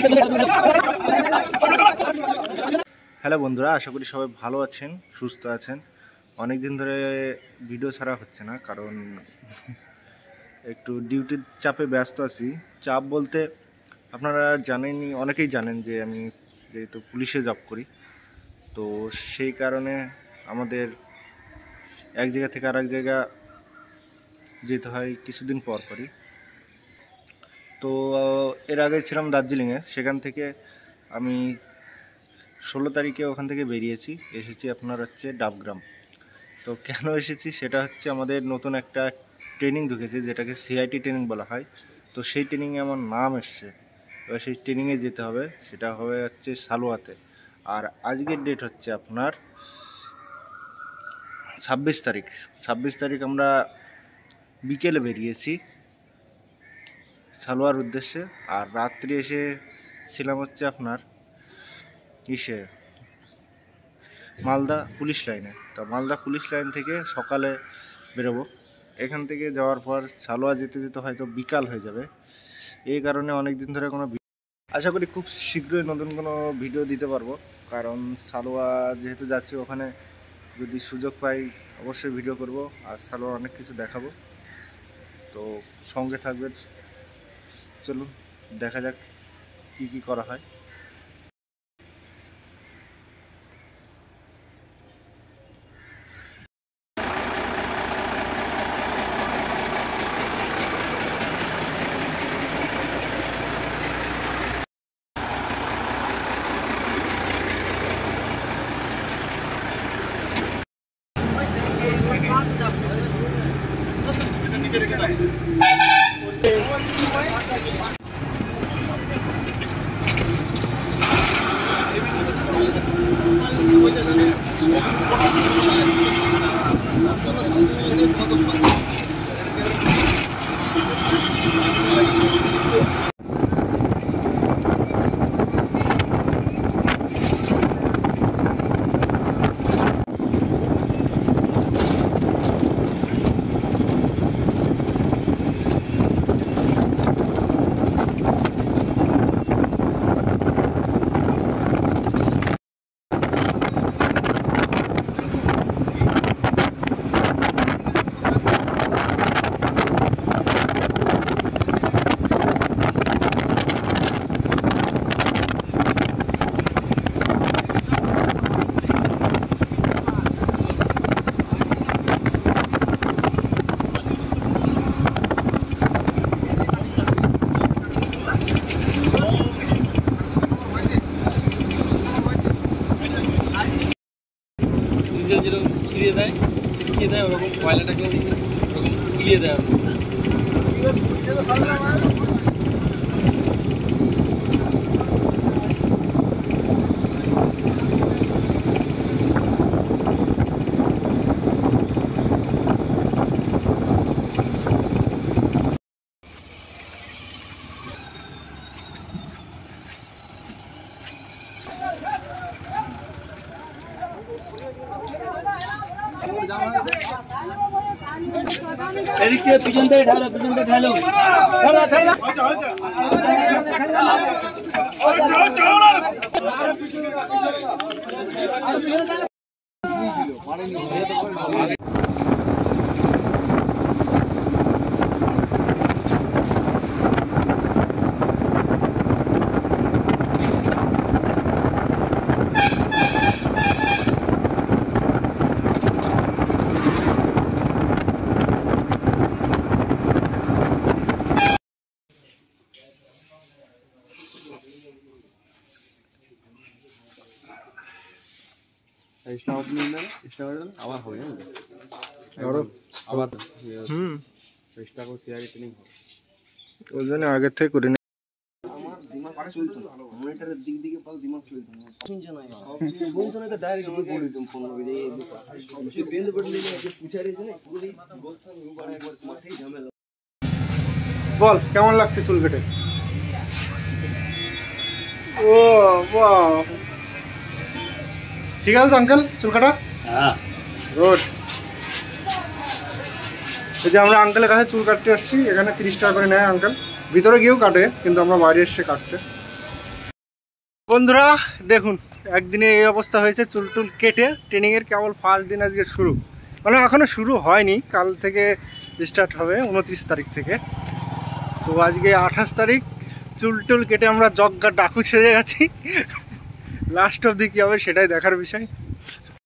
Hello বন্ধুরা, আশা করি সবাই ভালো আছেন, সুস্থ আছেন। অনেক দিন ধরে ভিডিও ছাড়া হচ্ছে না, কারণ একটু ডিউটির চাপে ব্যস্ত আছি। চাপ বলতে আপনারা জানেনই, অনেকেই জানেন যে আমি যেহেতু পুলিশে জব করি, তো সেই কারণে আমাদের এক জায়গা থেকে আরেক জায়গা যেতে হয় কিছুদিন পর পরই। তো এর আগে ছিলাম দার্জিলিংয়ে, সেখান থেকে আমি 16 তারিখে ওখান থেকে বেরিয়েছি, এসেছি আপনার হচ্ছে ডাবগ্রাম। তো কেন এসেছি সেটা হচ্ছে, আমাদের নতুন একটা ট্রেনিং ঢুকেছে যেটাকে সিআইটি ট্রেনিং বলা হয়। তো সেই ট্রেনিংয়ে আমার নাম এসছে, এবার সেই ট্রেনিংয়ে যেতে হবে। সেটা হবে হচ্ছে সালুয়াতে। আর আজকের ডেট হচ্ছে আপনার 26 তারিখ। 26 তারিখ আমরা বিকেলে বেরিয়েছি সালোয়ার উদ্দেশ্যে, আর রাত্রি এসে ছিলাম হচ্ছে আপনার মালদা পুলিশ লাইনে। তো মালদা পুলিশ লাইন থেকে সকালে বেরোবো। এখান থেকে যাওয়ার পর সালোয়া যেতে যেতে হয়তো বিকাল হয়ে যাবে। এই কারণে অনেক দিন ধরে কোনো আশা করি খুব শীঘ্রই নতুন কোনো ভিডিও দিতে পারবো, কারণ সালোয়া যেহেতু যাচ্ছি ওখানে যদি সুযোগ পাই অবশ্যই ভিডিও করব, আর সালোয়া অনেক কিছু দেখাবো। তো সঙ্গে থাকবেন, চলুন দেখা যাক কী কী করা হয়। যেরকম ছিটিয়ে দেয় ওরকম কয়লাটাকেও ওরকম দিয়ে দেয়। এদিকে পিছন থেকে ঢালো, আবার হবে আবার ওই জন্য আগের থেকে করে নি। বল কেমন লাগছে চুল কেটে? ও বাহ, ঠিক আছে আঙ্কেল চুল কাটা? হ্যাঁ গুড। এই যে আমরা আঙ্কেলের কাছে চুল কাটতে আসছি, এখানে 30 টাকা করে নেয় আঙ্কেল। ভিতরে গিয়েও কাটে, কিন্তু আমরা বাইরে এসে কাটতে। বন্ধুরা দেখুন, একদিনে এই অবস্থা হয়েছে। চুল টুল কেটে ট্রেনিংয়ের কেবল ফার্স্ট দিন আজকে শুরু, মানে এখনও শুরু হয়নি, কাল থেকে স্টার্ট হবে 29 তারিখ থেকে। তো আজকে 28 তারিখ, চুল টুল কেটে আমরা জগ্গা ডাকু ছেড়ে গেছি। লাস্ট অবধি কী হবে সেটাই দেখার বিষয়।